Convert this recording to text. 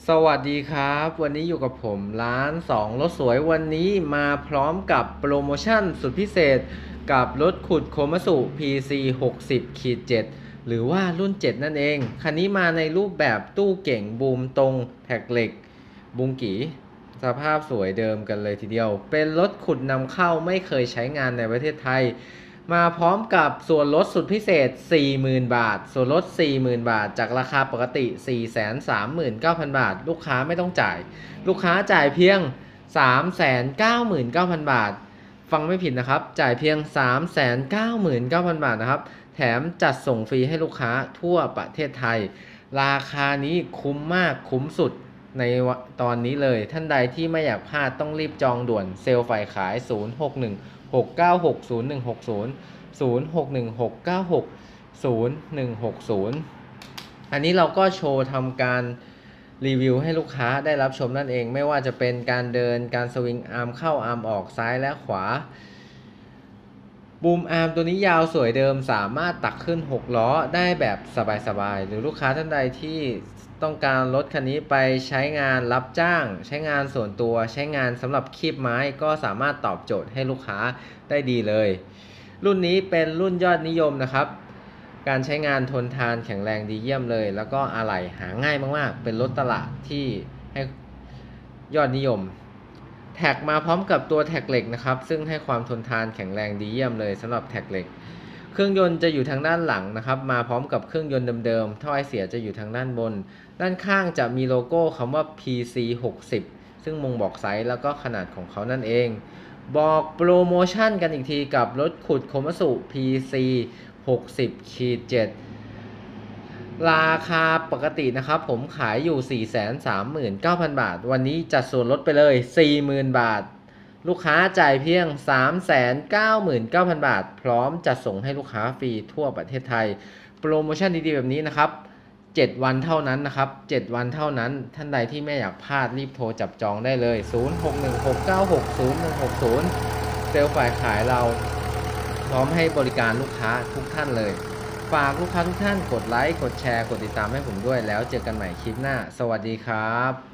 สวัสดีครับวันนี้อยู่กับผมร้าน2รถสวยวันนี้มาพร้อมกับโปรโมชั่นสุดพิเศษกับรถขุดโคมัตสุ PC 60-7หรือว่ารุ่น7นั่นเองคันนี้มาในรูปแบบตู้เก่งบูมตรงแท็กเหล็กบุงกีสภาพสวยเดิมกันเลยทีเดียวเป็นรถขุดนำเข้าไม่เคยใช้งานในประเทศไทยมาพร้อมกับส่วนลดสุดพิเศษ 40,000 บาทส่วนลด 40,000 บาทจากราคาปกติ 439,000 บาทลูกค้าไม่ต้องจ่ายลูกค้าจ่ายเพียง 399,000 บาทฟังไม่ผิดนะครับจ่ายเพียง 399,000 บาทนะครับแถมจัดส่งฟรีให้ลูกค้าทั่วประเทศไทยราคานี้คุ้มมากคุ้มสุดในตอนนี้เลยท่านใดที่ไม่อยากพลาดต้องรีบจองด่วนเซลล์ฝ่ายขาย0616960160 อันนี้เราก็โชว์ทำการรีวิวให้ลูกค้าได้รับชมนั่นเองไม่ว่าจะเป็นการเดินการสวิงอาร์มเข้าอาร์มออกซ้ายและขวาบูมอาร์มตัวนี้ยาวสวยเดิมสามารถตักขึ้น6ล้อได้แบบสบายๆหรือลูกค้าท่านใดที่ต้องการรถคันนี้ไปใช้งานรับจ้างใช้งานส่วนตัวใช้งานสำหรับคีบไม้ก็สามารถตอบโจทย์ให้ลูกค้าได้ดีเลยรุ่นนี้เป็นรุ่นยอดนิยมนะครับการใช้งานทนทานแข็งแรงดีเยี่ยมเลยแล้วก็อะไหล่หาง่ายมากๆเป็นรถตลาดที่ให้ยอดนิยมแท็กมาพร้อมกับตัวแท็กเหล็กนะครับซึ่งให้ความทนทานแข็งแรงดีเยี่ยมเลยสำหรับแท็กเหล็กเครื่องยนต์จะอยู่ทางด้านหลังนะครับมาพร้อมกับเครื่องยนต์เดิมๆท่อไอเสียจะอยู่ทางด้านบนด้านข้างจะมีโลโก้คำว่า PC 60ซึ่งบ่งบอกไซส์แล้วก็ขนาดของเขานั่นเองบอกโปรโมชั่นกันอีกทีกับรถขุดโคมัตสุ PC 60-7ราคาปกตินะครับผมขายอยู่ 439,000 บาทวันนี้จัดส่วนลดไปเลย 40,000 บาทลูกค้าจ่ายเพียง 399,000 บาทพร้อมจัดส่งให้ลูกค้าฟรีทั่วประเทศไทยโปรโมชั่นดีๆแบบนี้นะครับ7วันเท่านั้นนะครับ7วันเท่านั้นท่านใดที่ไม่อยากพลาดรีบโทรจับจองได้เลย0616960160เซลล์ฝ่ายขายเราพร้อมให้บริการลูกค้าทุกท่านเลยฝากลูกค้าทุกท่านกดไลค์กดแชร์กดติดตามให้ผมด้วยแล้วเจอกันใหม่คลิปหน้าสวัสดีครับ